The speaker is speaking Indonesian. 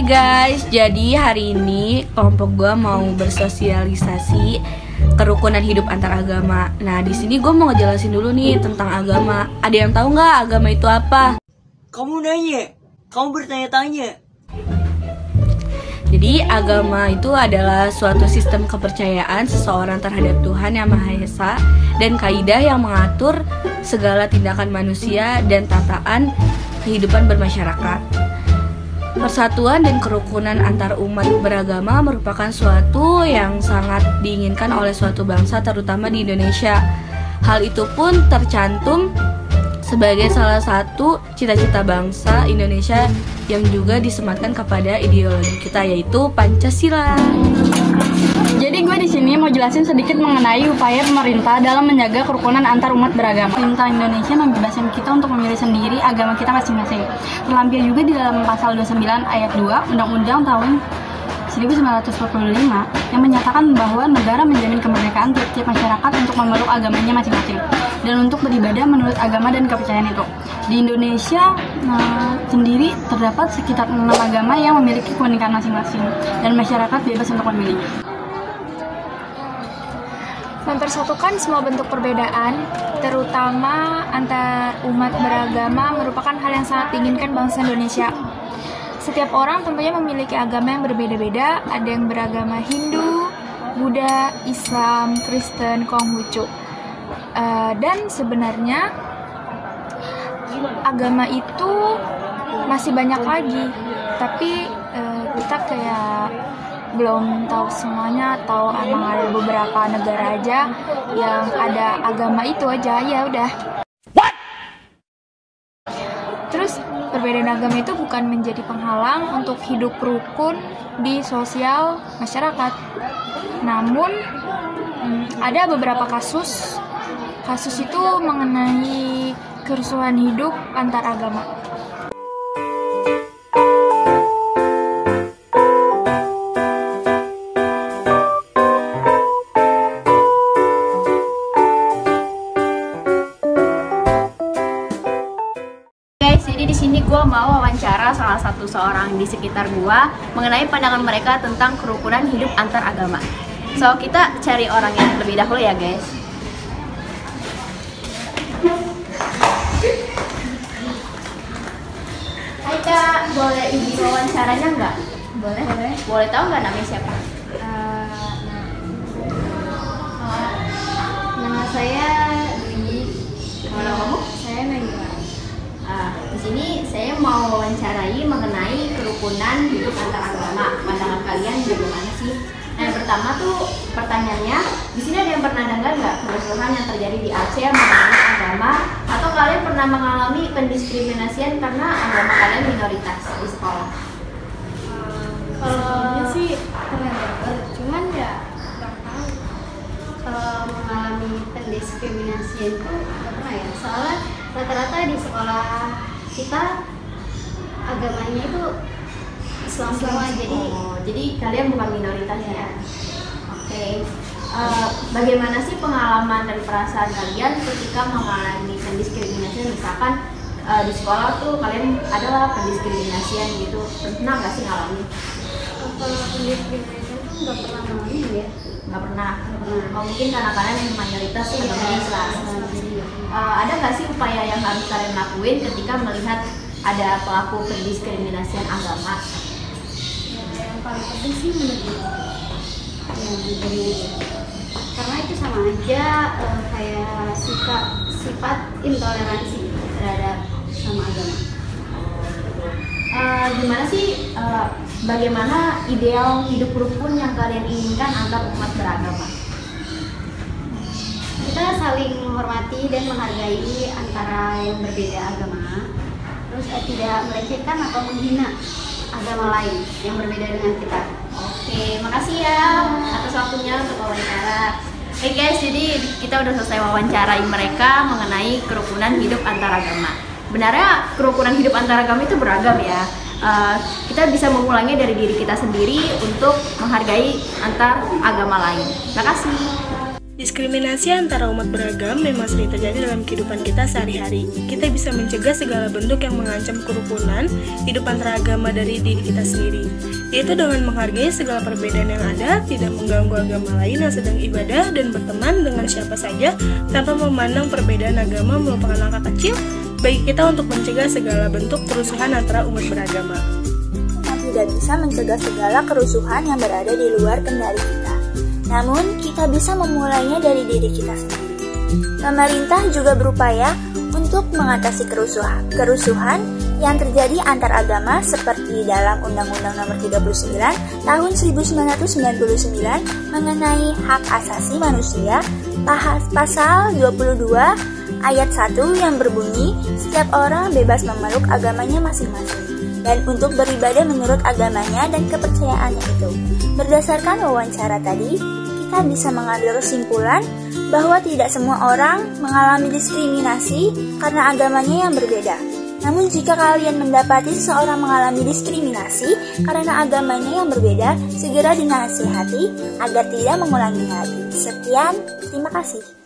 guys, jadi hari ini kelompok gue mau bersosialisasi kerukunan hidup antar agama. Nah, di sini gue mau ngejelasin dulu nih tentang agama. Ada yang tahu nggak agama itu apa? Kamu nanya, kamu bertanya-tanya. Jadi agama itu adalah suatu sistem kepercayaan seseorang terhadap Tuhan Yang Maha Esa dan kaidah yang mengatur segala tindakan manusia dan tataan kehidupan bermasyarakat. Persatuan dan kerukunan antar umat beragama merupakan suatu yang sangat diinginkan oleh suatu bangsa, terutama di Indonesia. Hal itu pun tercantum sebagai salah satu cita-cita bangsa Indonesia yang juga disematkan kepada ideologi kita, yaitu Pancasila. Jadi gue di sini mau jelasin sedikit mengenai upaya pemerintah dalam menjaga kerukunan antar umat beragama. Pemerintah Indonesia membebaskan kita untuk memilih sendiri agama kita masing-masing. Terlampir juga di dalam pasal 29 ayat 2 Undang-Undang tahun 1945 yang menyatakan bahwa negara menjamin kemerdekaan tiap-tiap masyarakat untuk memeluk agamanya masing-masing dan untuk beribadah menurut agama dan kepercayaan itu. Di Indonesia sendiri terdapat sekitar 6 agama yang memiliki keunikan masing-masing dan masyarakat bebas untuk memilih. Mempersatukan semua bentuk perbedaan, terutama antar umat beragama, merupakan hal yang sangat diinginkan bangsa Indonesia. Setiap orang tentunya memiliki agama yang berbeda-beda, ada yang beragama Hindu, Buddha, Islam, Kristen, Konghucu. Dan sebenarnya agama itu masih banyak lagi, tapi kita kayak belum tahu semuanya, atau emang ada beberapa negara aja yang ada agama itu aja, ya udah. Terus perbedaan agama itu bukan menjadi penghalang untuk hidup rukun di sosial masyarakat. Namun ada beberapa kasus itu mengenai kerusuhan hidup antar agama. Jadi di sini gue mau wawancara salah satu seorang di sekitar gue mengenai pandangan mereka tentang kerukunan hidup antar agama. So kita cari orang yang lebih dahulu ya guys. Hai Kak, boleh izin wawancaranya nggak? Boleh. Boleh tahu nggak namanya siapa? Nama saya Dwi. Kalau kamu? Saya Nagila. Di sini saya mau wawancarai mengenai kerukunan hidup antar agama. Pandangan kalian bagaimana sih? Nah, yang pertama tuh pertanyaannya, di sini ada yang pernah dengar nggak kerusuhan yang terjadi di Aceh mengenai agama, atau kalian pernah mengalami pendiskriminasian karena agama kalian minoritas di sekolah? Kalau sih pernah dengar, cuman ya nggak tahu. Kalau mengalami pendiskriminasian itu nggak pernah ya. Soalnya rata-rata di sekolah kita agamanya itu Islam semua, jadi kalian bukan minoritas ya? Oke. Bagaimana sih pengalaman dan perasaan kalian ketika mengalami pendiskriminasian? Misalkan di sekolah tuh kalian adalah pendiskriminasian gitu, pernah nggak sih ngalamin? Kalau pendiskriminasian itu nggak pernah ngalamin ya. Nggak pernah. Mungkin karena kalian mayoritas sih agama Islam. Ada nggak sih upaya yang harus kalian lakuin ketika melihat ada pelaku pendiskriminasian agama? Yang paling penting sih menurut karena itu sama aja kayak sifat intoleransi terhadap sama agama. Gimana sih bagaimana ideal hidup rukun yang kalian inginkan antar umat beragama? Kita saling menghormati dan menghargai antara yang berbeda agama, terus tidak melecehkan atau menghina agama lain yang berbeda dengan kita. Oke, makasih ya atas waktunya untuk wawancara. Oke guys, jadi kita udah selesai wawancarai mereka mengenai kerukunan hidup antar agama. Benarnya kerukunan hidup antar agama itu beragam ya. Kita bisa memulainya dari diri kita sendiri untuk menghargai antar agama lain. Terima kasih. Diskriminasi antara umat beragam memang sering terjadi dalam kehidupan kita sehari-hari. Kita bisa mencegah segala bentuk yang mengancam kerukunan hidup antaragama dari diri kita sendiri, yaitu dengan menghargai segala perbedaan yang ada, tidak mengganggu agama lain yang sedang ibadah, dan berteman dengan siapa saja tanpa memandang perbedaan agama merupakan langkah kecil bagi kita untuk mencegah segala bentuk kerusuhan antara umat beragama. Kita tidak bisa mencegah segala kerusuhan yang berada di luar kendali kita. Namun, kita bisa memulainya dari diri kita sendiri. Pemerintah juga berupaya untuk mengatasi kerusuhan yang terjadi antar agama seperti dalam Undang-Undang Nomor 39 Tahun 1999 mengenai hak asasi manusia, pasal 22 ayat 1 yang berbunyi, setiap orang bebas memeluk agamanya masing-masing dan untuk beribadah menurut agamanya dan kepercayaannya itu. Berdasarkan wawancara tadi, kita bisa mengambil kesimpulan bahwa tidak semua orang mengalami diskriminasi karena agamanya yang berbeda. Namun jika kalian mendapati seseorang mengalami diskriminasi karena agamanya yang berbeda, segera dinasihati agar tidak mengulangi lagi. Sekian, terima kasih.